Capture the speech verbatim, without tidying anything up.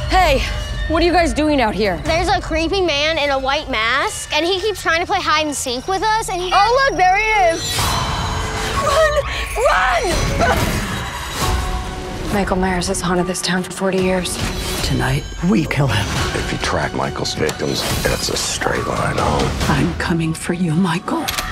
Hey, what are you guys doing out here? There's a creepy man in a white mask, and he keeps trying to play hide and seek with us, and he... Oh, look, there he is! Run! Run! Michael Myers has haunted this town for forty years. Tonight, we kill him. If you track Michael's victims, it's a straight line home. I'm coming for you, Michael.